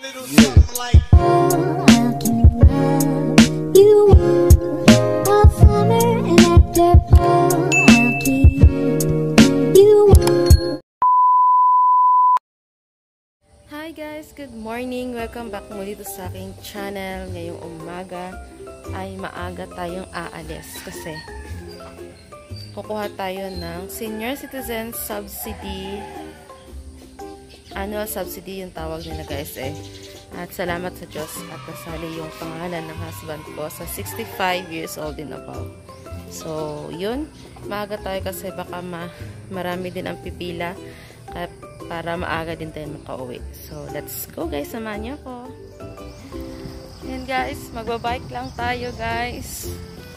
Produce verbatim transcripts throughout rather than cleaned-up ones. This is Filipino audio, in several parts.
Hi guys, good morning. Welcome back muli to sa aking channel. Ngayong umaga ay maaga tayong aalis kasi kukuha tayo ng Senior Citizen Subsidy. Annual subsidy yung tawag nila guys eh. At salamat sa Diyos at nasali yung pangalan ng husband ko sa sixty-five years old and above. So, yun. Maaga tayo kasi baka ma marami din ang pipila. Kaya para maaga din tayo makauwi. So, let's go guys. Samahan niyo ako. Yan guys. Magbabike lang tayo guys.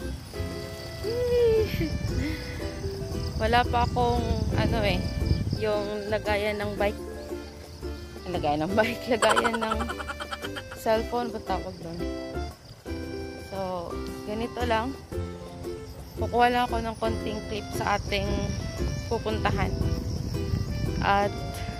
Wala pa akong ano eh. Yung lagayan ng bike. Lagayan ng bike. Lagayan ng cellphone. Ba't tawag doon? So, ganito lang. Kukuha lang ako ng konting clip sa ating pupuntahan. At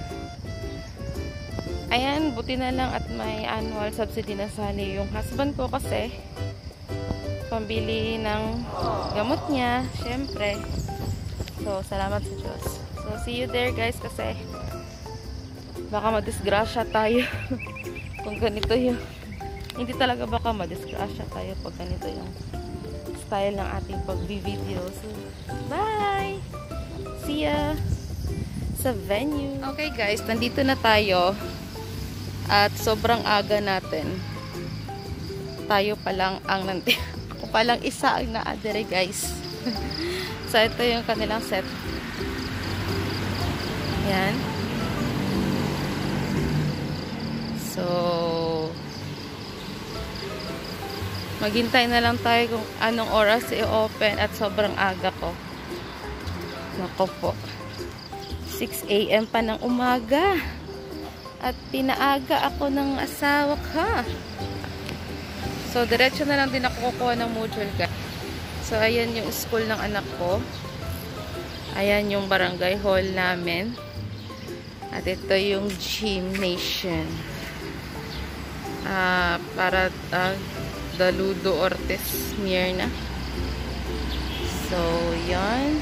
ayan, buti na lang at may annual subsidy na sali yung husband ko kasi pambili ng gamot niya, syempre. So, salamat sa Diyos. So, see you there guys kasi baka madisgrasya tayo kung ganito yung hindi talaga baka madisgrasya tayo pag ganito yung style ng ating pag-video. So, bye! See ya! Sa venue. Okay guys, nandito na tayo at sobrang aga natin. Tayo pa lang ang nandito. Ako pa lang isa ang naadere guys. So ito yung kanilang set. Yan. So maghintay na lang tayo kung anong oras i-open at sobrang aga ko. Nako po. six A M pa ng umaga. At pinaaga ako ng asawa ka. So, diretso na lang din ako kukuha ng module ka. So, ayan yung school ng anak ko. Ayan yung barangay hall namin. At ito yung gymnasium. Uh, para uh, Daludo Ortiz Mierna. So, yan.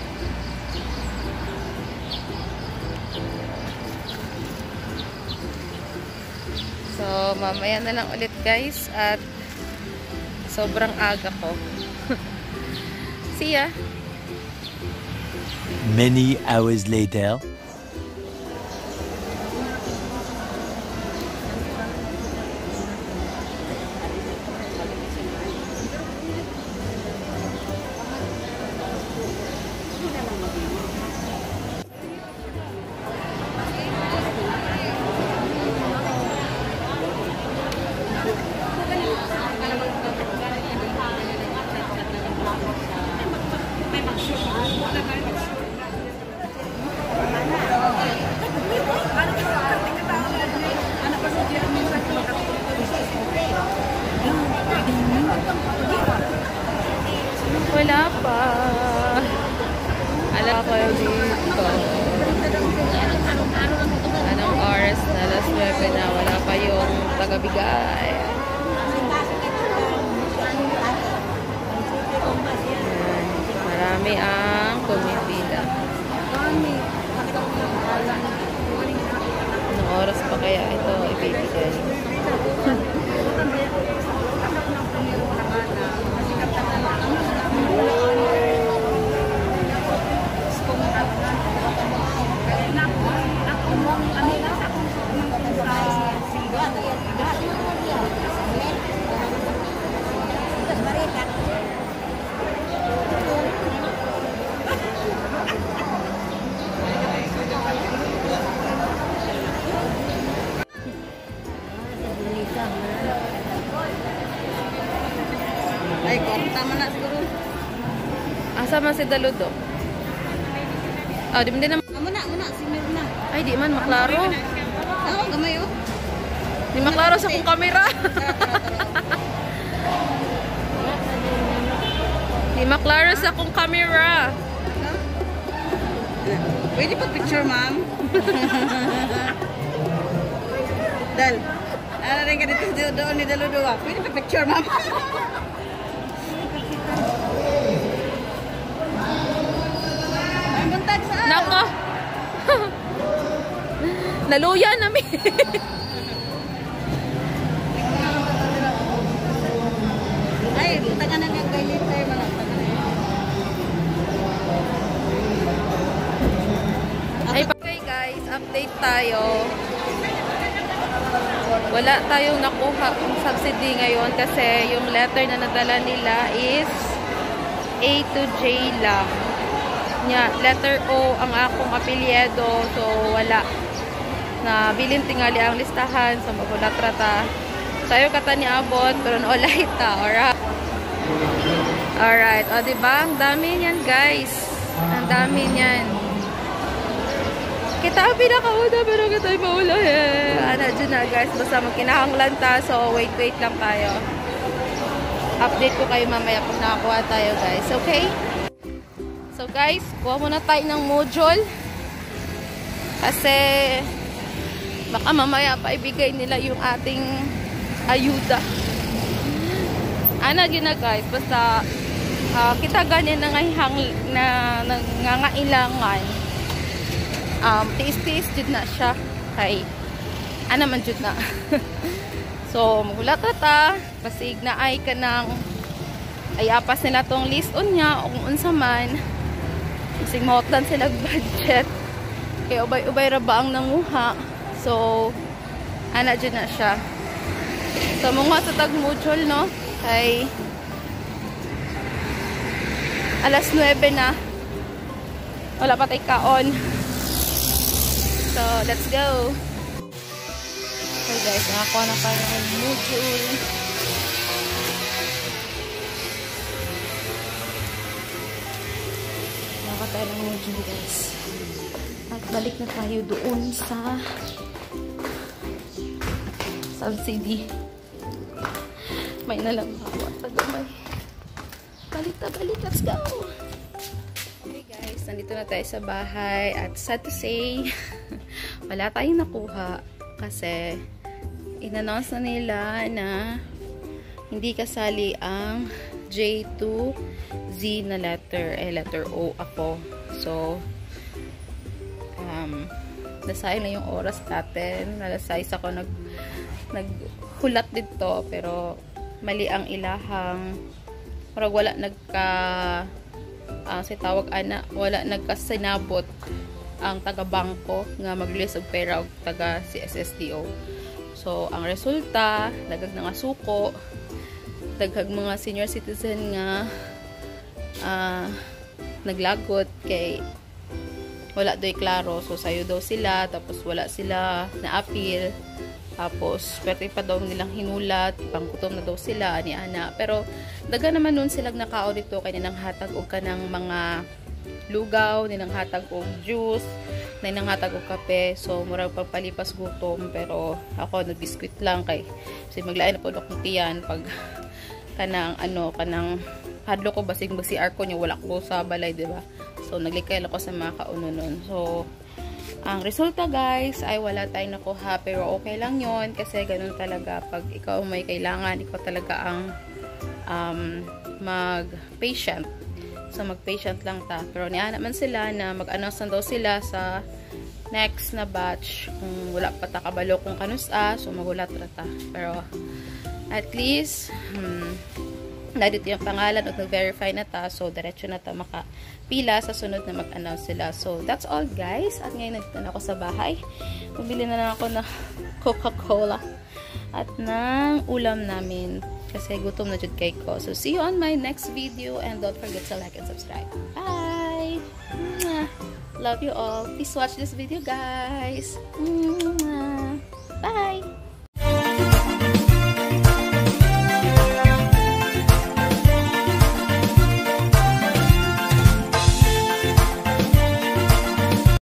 So, mamaya na lang ulit guys at sobrang aga ko. See ya! Many hours later. Wala pa. Alam ko dito. Anong oras na? alas nuwebe na. Wala pa yung tagabigay. Ayan. Marami ang pumipila. Anong oras pa kaya ito ibibigay? Ay, tama na siguro. Asa man si Daludo? Ah, di man din naman. Amo na, amo na, si Mirna. Ay, di man maklaro. Oo, gamay oh. Di maklaro sa kong kamera. Di maklaro sa kong camera. Pwede pa picture, ma'am? Dal. Ano rin ka dito doon ni Daluduwa? Pwede pa picture, mama. Ang buntag saan? Nako! Naluya namin. Ay, buntagan na nga kay Liter. Ay, okay guys, update tayo. Wala tayong nakuha ng subsidy ngayon kasi yung letter na nadala nila is A to J lang. Nya, letter O ang akong apelyido, so wala. Na bilin tingali ang listahan, so magulat rata. Tayo kata ni abot, pero wala ita, alright? Alright, o diba? Ang dami niyan guys. Ang dami niyan. Kita ang pinakauna, pero kita ay maula eh. Ano, dyan na guys. Basta magkinahanglan ta, so wait, wait lang tayo. Update ko kayo mamaya kung nakakuha tayo guys, okay? So guys, kuha muna tayo ng module. Kasi baka mamaya pa ibigay nila yung ating ayuda. Ano gina guys, basta uh, kita ganin na ngayhang na nangangailangan. Um, tiis-tiis jud na siya. Kay ano man jud na. So, magulat ta. Basig na ay kanang ay apas nila tong list on niya o kung unsa man. Basig mahotdan sila budget. Kaya ubay-ubay ra ba ang nanguha. So, ana jud na siya. So, mga sa tag-module, no? Kay alas nuwebe na. Wala pa tayo kaon. So, let's go. Okay guys, nakakuha na tayo ng module. Nakakuha tayo ng module guys. At balik na tayo doon sa subsidy. May nalang hawa. Tagamay. Balik na balik. Let's go! Okay guys, nandito na tayo sa bahay. At sad to say, wala tayong nakuha. Kasi, in-announce na nila na hindi kasali ang J to Z na letter. Eh, letter O ako. So, um, nasayang na yung oras natin. Nalasayas ako nag naghulat dito. Pero, mali ang ilahang parang wala nagka uh, si tawag ana wala nagkasinabot ang taga-bangko nga mag-release og pera og taga C S S D O. So ang resulta dagag na nga suko, daghag mga senior citizen nga uh, naglagot kay wala doy klaro. So sayo daw sila, tapos wala sila na appeal. Tapos, pwede pa daw nilang hinulat, pangkutom na daw sila, ani ana. Pero, daga naman nun silang nakao dito, kaya nilang hatag o ka ng mga lugaw, nilang hatag o juice, nilang hatag o kape. So, murag pagpalipas gutom. Pero, ako, nag-biscuit lang kay, kasi maglain na po akong tiyan pag kanang, ano, kanang hadlo ko, basing ba si Arco niya, wala ko sa balay, diba? So, naglikay ako sa mga kaununon. So, ang resulta guys ay wala tayong nakuha, pero okay lang yon kasi ganun talaga pag ikaw may kailangan, ikaw talaga ang um, mag-patient. So mag-patient lang ta. Pero niya naman sila na mag-announce na daw sila sa next na batch kung wala pa ta kabalo kung kanusa, so magulat rata. Pero at least hmm, nadito yung pangalan at nag-verify na ta, so diretso na ta makapila sa sunod na mag-announce sila. So that's all guys. At ngayon nandito na ako sa bahay. Pabili na lang ako ng Coca-Cola at ng ulam namin kasi gutom na jud kay ko. So see you on my next video and don't forget to like and subscribe. Bye! Mwah! Love you all. Please watch this video guys. Mwah! Bye!